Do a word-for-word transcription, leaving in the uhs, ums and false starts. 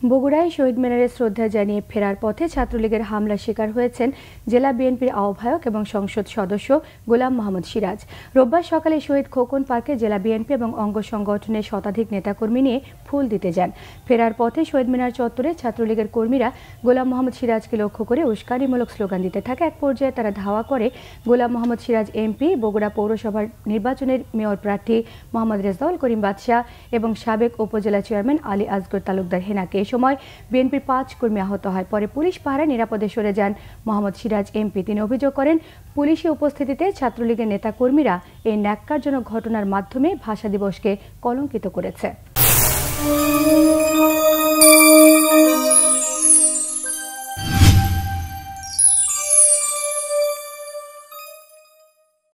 বগুড়ায় শহীদ মিনারে শ্রদ্ধা জানিয়ে ফেরার পথে ছাত্রলীগের হামলার শিকার হয়েছেন জেলা বিএনপির আহ্বায়ক এবং সংসদ সদস্য গোলাম মোহাম্মদ সিরাজ। রোববার সকালে শহীদ খোকন পার্কে জেলা বিএনপি এবং অঙ্গ সংগঠনের শতাধিক নেতাকর্মী নিয়ে ফুল দিতে যান। ফেরার পথে শহীদ মিনার চত্বরে ছাত্রলীগের কর্মীরা গোলাম মোহাম্মদ সিরাজকে লক্ষ্য করে উস্কানিমূলক স্লোগান দিতে থাকে। এক পর্যায়ে তারা ধাওয়া করে গোলাম মোহাম্মদ সিরাজ এমপি, বগুড়া পৌরসভার নির্বাচনের মেয়র প্রার্থী মোহাম্মদ রেজাউল করিম বাদশাহ এবং সাবেক উপজেলা চেয়ারম্যান আলী আসগর তালুকদার হেনাকে। সময় বিএনপির পাঁচ কর্মী আহত হয়। পরে পুলিশ পাহারায় নিরাপদে সরে যান মোহাম্মদ সিরাজ এমপি। তিনি অভিযোগ করেন, পুলিশি উপস্থিতিতে ছাত্রলীগের নেতা কর্মীরা এই ন্যাক্কারজনক ঘটনার মাধ্যমে ভাষা দিবসকে কলঙ্কিত করেছে।